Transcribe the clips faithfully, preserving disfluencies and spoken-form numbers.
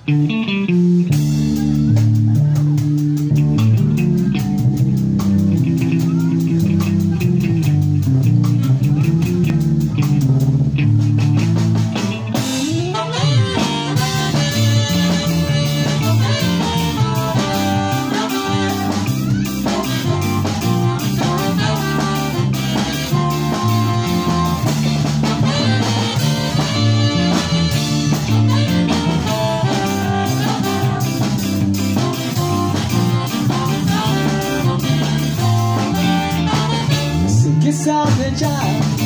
Sabe ya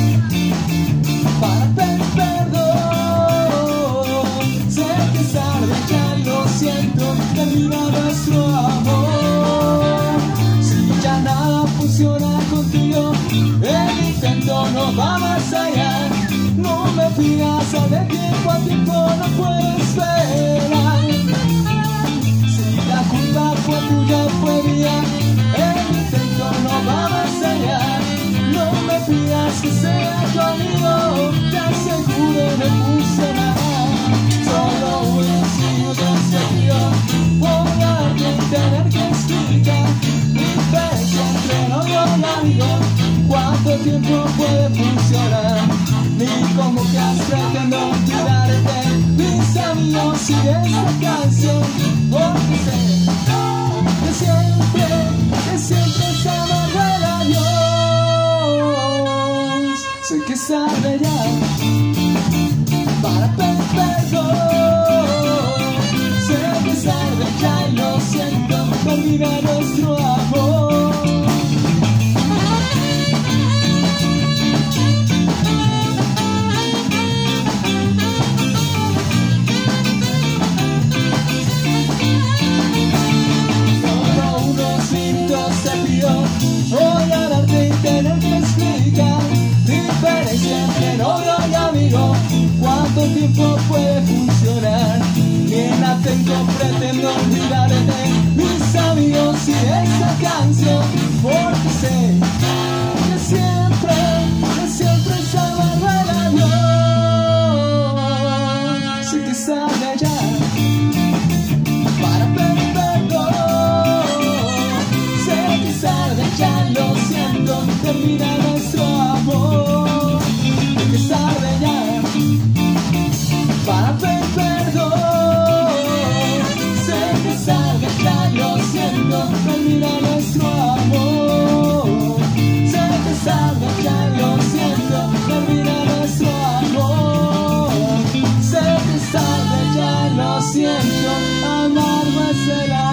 para pedir perdón. Sé que sabe ya, lo siento, termina nuestro amor. Si ya nada funciona contigo, el intento no va más allá. No me pidas a de tiempo a tiempo, no puedo esperar. Si la culpa fue tuya, fue mía, el intento no va más allá. No me pidas que sea tu amigo, te aseguro no funcionará. Solo unos minutos de frío, por darte y tener que explicar diferencia entre novio y amigo. ¿Cuánto tiempo puede funcionar? Ni cómo que has pretendo olvidarte. Mis amigos y esta canción, porque sé que siempre, que siempre se amarga el adiós. Sé que sabe ya para pedir perdón. Sé que sabe ya y lo siento, termina nuestro amor. Solo unos minutos te pido, voy a darte y tener que explicar diferencia entre novio y amigo. ¿Cuánto tiempo puede funcionar? Bien atento, pretendo olvidarte. Mis amigos y esta canción, porque sé que siempre, que siempre se amarga el adiós. Sé que sabe ya para pedir perdón. Sé que sabe ya, lo siento, termina nuestro amor. Sé que sabe ya para pedir perdón. Sé que sabe ya, lo siento, termina nuestro amor. Sé que sabe ya, lo siento, termina nuestro amor. Sé que sabe ya, lo siento, amargo es el amor.